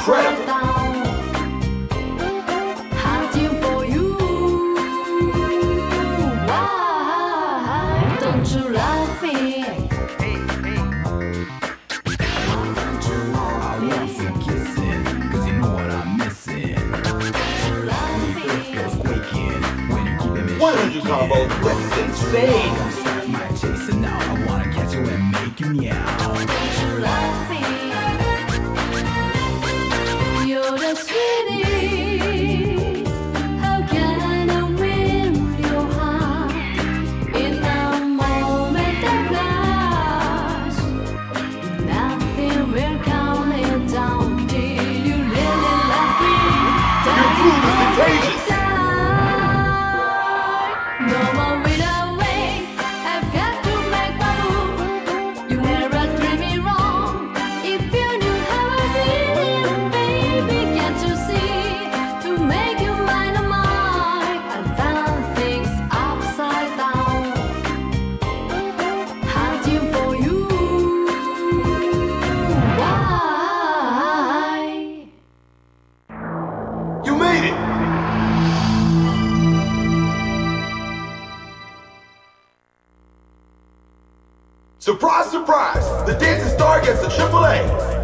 incredible. Hunting for you. Why don't you love me? Why don't you combo? That's insane. Start my chasing now. I wanna catch you and make you meow. Don't you love me? You're the sweetest. How can I win your heart in a moment of flash? Nothing will calm it down till you really love me. Your groove is contagious. No more without way. I've got to make my move. You never treat me wrong. If you knew how I feel, baby, can't you see? To make you mine, oh mine, I found things upside down. Hunting for you. Why? You made it. Surprise, surprise! The dancing star gets a AAA.